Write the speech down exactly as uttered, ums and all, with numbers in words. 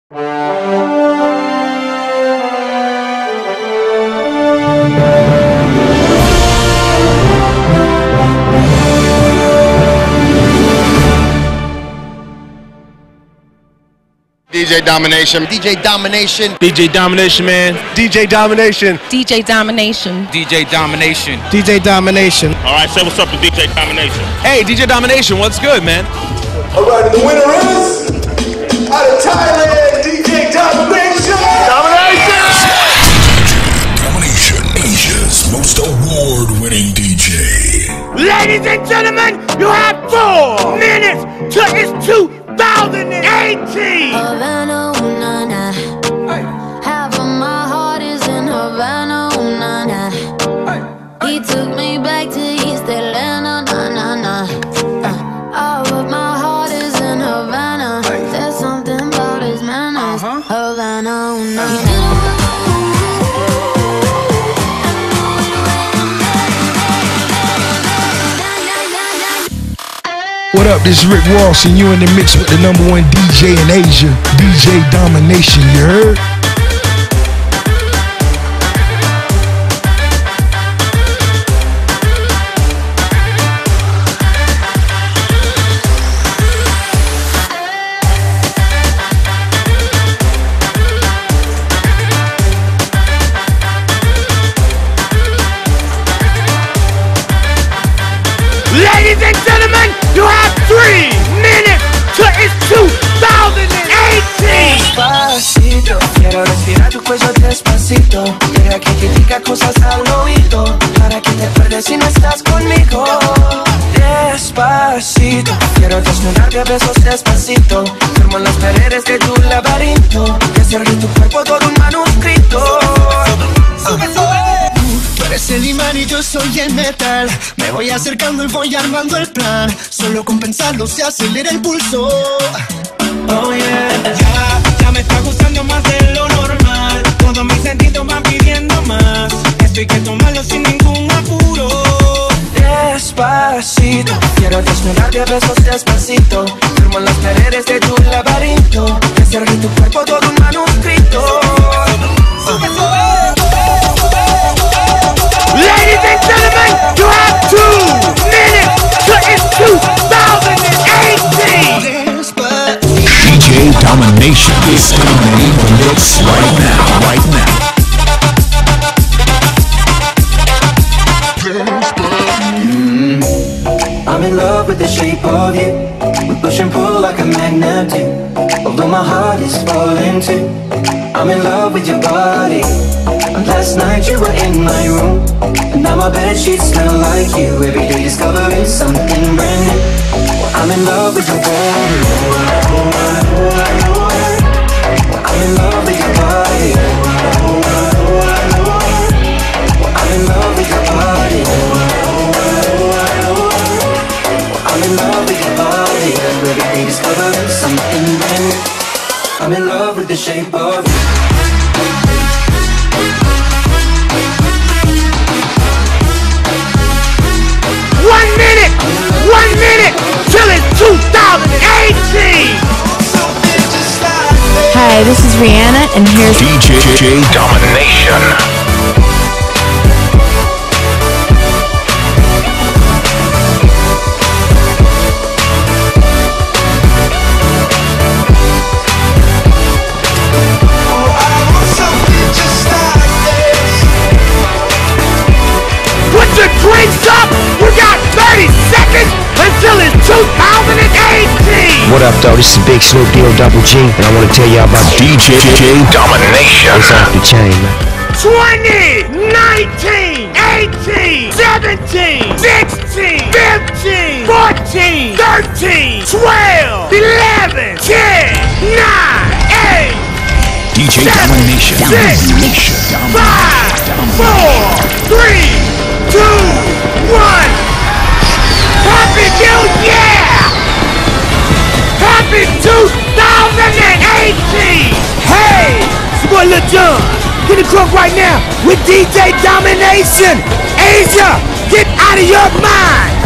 D J Domination. D J Domination. D J Domination, man. D J Domination. D J Domination. D J Domination. D J Domination. All right, say what's up to D J Domination. Hey, D J Domination, what's good, man? All right, and the winner is out of Thailand, D J Domination. Domination. Domination, Asia's most award-winning D J. Ladies and gentlemen, you have four minutes till it's two thousand eighteen. Havana, ooh, na, na. Half of my heart is in Havana, ooh, na, na. He took me back to East Atlanta, na, na, na. Uh, all of my heart is in Havana. There's something about his manners. Havana, ooh, na, na. What up, this is Rick Ross, and you in the mix with the number one D J in Asia, D J Domination, you heard? Ladies and gentlemen, you have three minutes till it's two thousand eighteen. Despacito, quiero respirar tu cuello despacito. Deja que te diga cosas al oído, para que te acuerdes si no estás conmigo. Despacito, quiero desnudarte a besos despacito. Firmo en las paredes de tu laberinto, y hacer de tu cuerpo todo un manuscrito. Sube, sube. Tú eres el imán y yo soy el metal. Me voy acercando y voy armando el plan. Solo con pensarlo se acelera el pulso. Oh yeah. Ya, ya me está gustando más de lo normal. Todos mis sentidos van pidiendo más. Esto hay que tomarlo sin ningún apuro. Despacito, quiero desnudarte a besos despacito. Firmo en las paredes de tu laberinto, y hacer de tu cuerpo todo un manuscrito. Sube, sube. Ladies and gentlemen, you have two minutes till it's two thousand eighteen. D J Domination is dominating the mix right now, right now. Mm-hmm. I'm in love with the shape of you. We push and pull like a magnet do. Although my heart is falling too, I'm in love with your body. Last night you were in my room, and now my bedsheets smell like you. Every day discovering something brand new. I'm in love with your body. I'm in love with your body. I'm in love with your body. I'm in love with your body. Every day discovering something brand new. I'm in love with the shape of you. One minute, one minute till it's two thousand eighteen. Hi, this is Rihanna, and here's D J Domination. Put your drinks up. We got thirty seconds until it's two thousand eighteen. What up, though? This is Big Snoop Deal Double G, and I want to tell y'all about D J Domination. It's off the chain, man. twenty, nineteen, eighteen, seventeen, sixteen, fifteen, fourteen, thirteen, twelve, eleven, ten, nine, eight, D J Domination. six, five, four, three, two, one. Happy New Year! Happy two thousand eighteen! Hey, it's your boy Lil Jon. Get the crunk right now with D J Domination. Asia, get out of your mind.